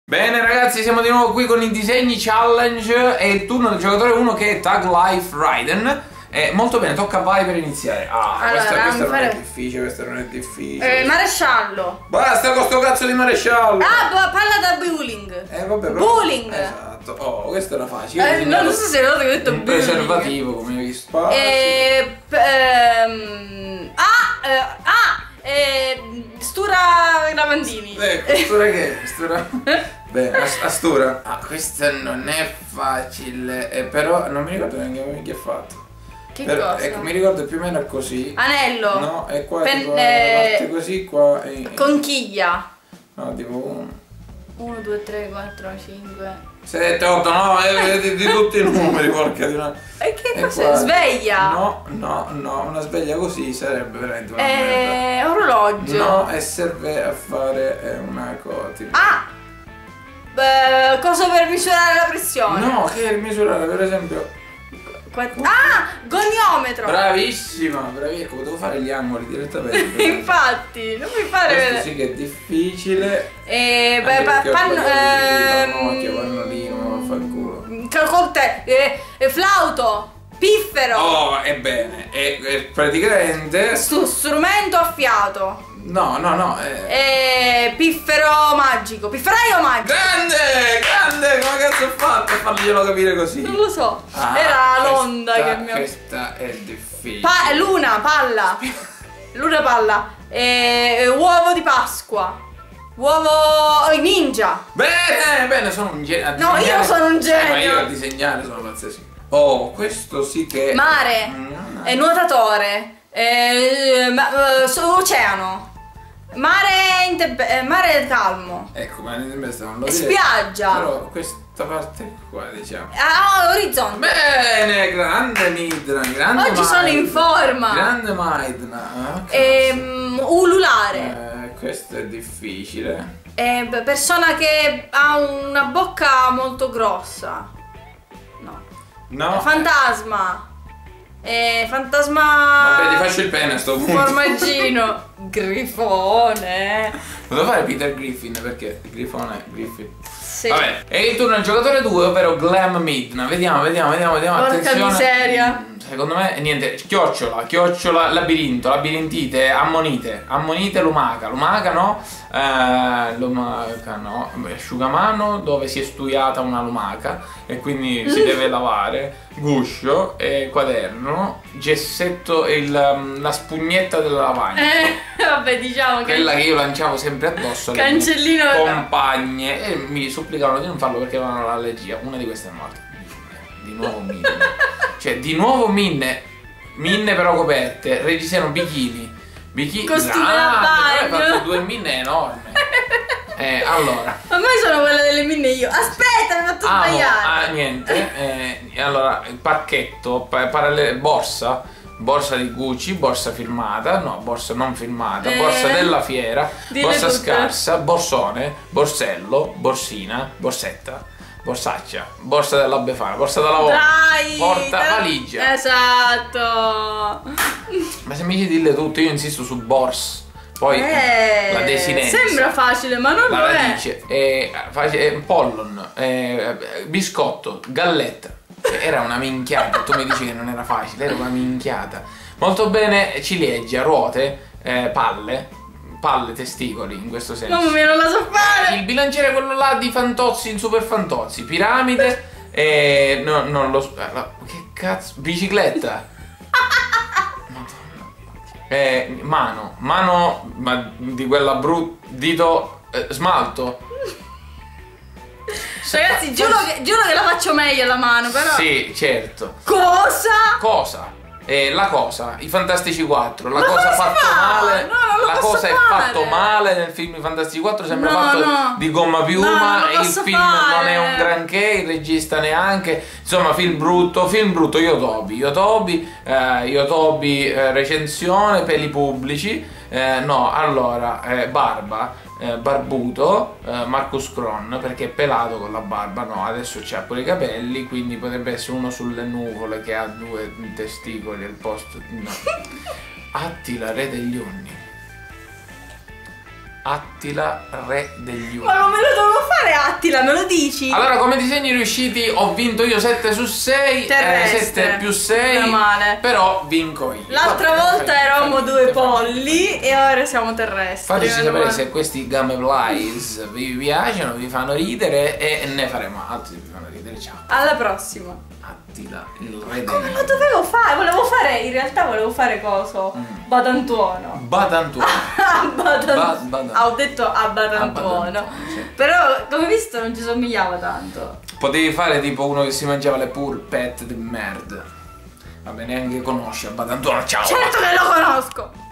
Bene ragazzi, siamo di nuovo qui con i disegni challenge e il turno del giocatore 1 che è Tag Life Raiden. Molto bene, tocca a Vai per iniziare. Allora, questa non è difficile, questa non è difficile. Maresciallo. Basta con sto cazzo di maresciallo. Palla da bowling. Vabbè, bowling. Esatto. Oh, questa era facile. Non so se ho detto un bowling. preservativo, come hai visto. Stura Lavandini. Stura che? Stura. Bene, Astura. Questa non è facile, però non mi ricordo neanche chi ha fatto. Che cosa? Ecco, mi ricordo più o meno così. Anello. No, è qua tipo parte così qua. Conchiglia. No, tipo 1, 2, 3, 4, 5 7, 8, 9, di tutti i numeri, porca di una. E che cos'è? Sveglia? No, una sveglia così sarebbe veramente una merda. Orologio. No, e serve a fare una cosa tipo. Cosa per misurare la pressione? No, che è misurare per esempio. Goniometro. Bravissima, bravissima, potevo fare gli angoli direttamente. Infatti, non mi fare Questo sì che è difficile. Pannolino, fa il culo. Con te, flauto, piffero. Oh, ebbene, è praticamente. Strumento a fiato. No. Piffero magico, pifferaio magico. Grande, come cazzo ho fatto a farglielo capire così? Non lo so, era l'onda che mi ha. Questa è difficile. Luna palla. Uovo di Pasqua. Uovo ninja. Bene, sono un genio. No, io sono un genio. Ma io a disegnare sono pazzesco. Oh, questo sì che. Mare. Nuotatore. Oceano. Mare calmo. Ecco, ma non lo spiaggia. Però questa parte qua, diciamo. Orizzonte. Bene, grande Midna, grande. Oggi sono in forma. Grande Midna. Ululare. Questo è difficile. Persona che ha una bocca molto grossa. No. Fantasma. Fantasma. Vabbè, ti faccio il pene a sto punto. Formaggino. Grifone. Potevo fare Peter Griffin perché Griffin. Sì. Vabbè, è il turno del giocatore 2, ovvero Glam Midna. Vediamo. Porca Attenzione. miseria. Secondo me niente. Chiocciola, labirinto, labirintite, ammonite, lumaca no, asciugamano dove si è studiata una lumaca e quindi si deve lavare, guscio, quaderno, gessetto, la spugnetta della lavagna. Vabbè, diciamo che quella che io lanciavo sempre addosso alle cancellino mie compagne e mi supplicavano di non farlo perché avevano l'allergia. Una di queste è morta. Di nuovo Minne. Cioè, di nuovo Minne però coperte, reggiseno bikini. Costume da bagno. Hai fatto 2 minne enormi. Allora. Ma poi sono quella delle minne io. Aspetta, mi hai fatto sbagliare. Niente. Allora, il pacchetto, borsa di Gucci, borsa firmata, no, borsa non firmata, borsa della fiera, borsa scarsa, borsone, borsello, borsina, borsetta. Borsaccia, borsa della Befana, borsa da lavoro, valigia. Esatto. Ma se mi dici dille tutte, io insisto su bors. Poi la desinenza. Sembra facile, ma non lo è. Pollon, biscotto, galletta. Era una minchiata, tu mi dici che non era facile, era una minchiata. Molto bene, ciliegia, ruote, palle, testicoli, in questo senso. Mamma mia, non la so fare! Il bilanciere è quello là di Fantozzi in Super Fantozzi. Piramide no, non lo so. Che cazzo? Bicicletta. Mano, ma di quella dito, smalto. Ragazzi, giuro che la faccio meglio la mano, però. Sì, certo. Cosa? La cosa, i Fantastici 4, la cosa fatto male. No, non la cosa è fatto male nel film I Fantastici 4, sembra fatto di gomma piuma, il film non è un granché, il regista neanche, insomma film brutto, Yotobi, recensione, peli pubblici, barba, barbuto, Marcus Kron, perché è pelato con la barba, no, adesso c'ha pure i capelli, quindi potrebbe essere uno sulle nuvole che ha 2 testicoli al posto, no. Attila, re degli Unni. Attila, re degli Unni. Ma non me lo dovevo fare Attila Attila, me lo dici? Allora, come disegni riusciti ho vinto io 7 su 6, Terrestre. 7 più 6, Meno male. però vinco io. L'altra Vabbè, volta eravamo due polli e ora siamo terrestri. Fateci Meno sapere male. se questi gameplays vi piacciono, vi fanno ridere e ne faremo altri vi fanno ridere. Ciao. Alla prossima. Attila, il re Come del lo dovevo fare? In realtà volevo fare coso? Badantuono. Badantuono. Badantuono. Ba- Ho detto a Badantuono. Badantuono, sì. Però, come visto, non ci somigliava tanto. Potevi fare tipo uno che si mangiava le pulpette di merda. Vabbè, neanche conosce a Badantuono. Ciao. Certo che lo conosco.